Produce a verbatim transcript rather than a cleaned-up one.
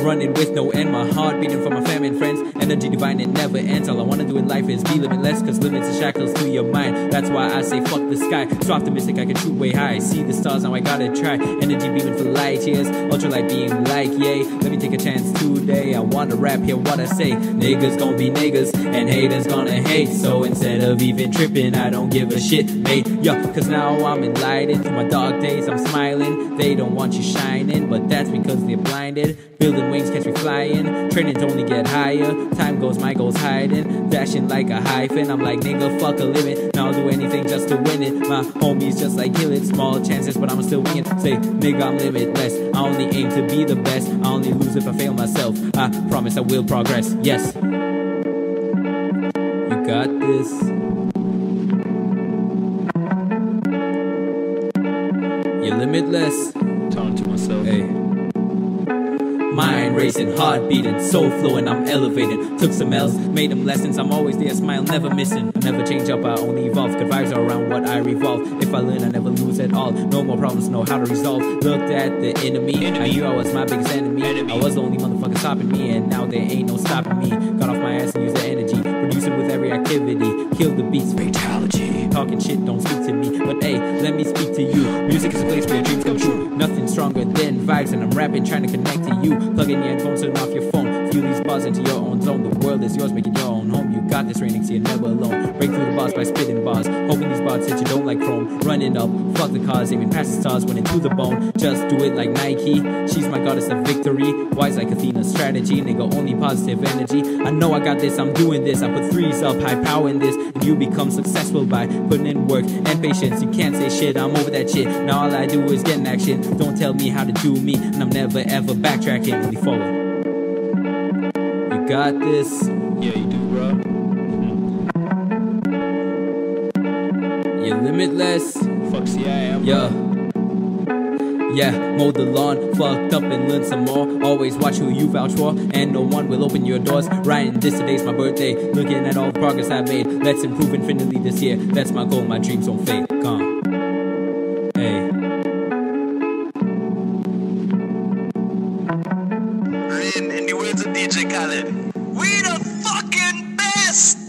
running with no end. My heart beating for my family and friends. Energy divine, it never ends. All I wanna do in life is be limitless, cause limits are shackles to your mind. That's why I say fuck the sky. So optimistic I can shoot way high. See the stars, now I gotta try. Energy beaming for light years. Ultralight beam like yay. Let me take a chance today. I wanna rap, hear what I say. Niggas gon' be niggas and haters gonna hate. So instead of even tripping, I don't give a shit, mate. Yo, cause now I'm enlightened. Through my dark days I'm smiling. They don't want you shining, but that's because they're blinded. Building wings, catch me flying. Training to only get higher. Time goes, my goals hiding. Dashing like a hyphen. I'm like, nigga, fuck a limit. Now I'll do anything just to win it. My homies just like kill it. Small chances, but I'ma still win it. Say, nigga, I'm limitless. I only aim to be the best. I only lose if I fail myself. I promise I will progress. Yes. You got this. You're limitless. Talking to myself. Hey. Mind racing, heart beating, soul flowing, I'm elevating. Took some L's, made them lessons. I'm always there, smile, never missing. I never change up, I only evolve. Good vibes are around what I revolve. If I learn, I never lose at all. No more problems, know how to resolve. Looked at the enemy, enemy. I knew I was my biggest enemy. enemy. I was the only motherfucker stopping me, and now there ain't no stopping me. Got off my ass and used the energy, producing with every activity. Kill the beats, fatality. Talking shit, don't speak to me, but hey, let me speak to you. Music is a place where dreams come true. Nothing stronger than vibes, and I'm rapping, trying to connect to you. Plug in your headphones, turn off your phone. Feel these bars into your own zone. The world is yours, make it your own home. You got this raining, so you're never alone. Break through the bars by spitting bars. Hoping these bars hit you don't like chrome. Running up, fuck the cars, aiming past the stars, winning to the bone. Just do it like Nike. She's my goddess of victory. Wise like Athena's strategy. Nigga, only positive energy. I know I got this, I'm doing this. I put threes up, high power in this. And you become successful by putting in work and patience. You can't say shit, I'm over that shit. Now all I do is get in action. Don't tell me how to do me, and I'm never ever backtracking. Only forward. You got this. Yeah, you do, bro. You're limitless. Fuck, see, I am. Yeah. Yeah, mowed the lawn, fucked up and learned some more. Always watch who you vouch for, and no one will open your doors. Writing this today's my birthday, looking at all the progress I've made. Let's improve infinitely this year. That's my goal, my dreams don't fade. Come. Hey. In, in the words of D J Khaled, we the fucking best!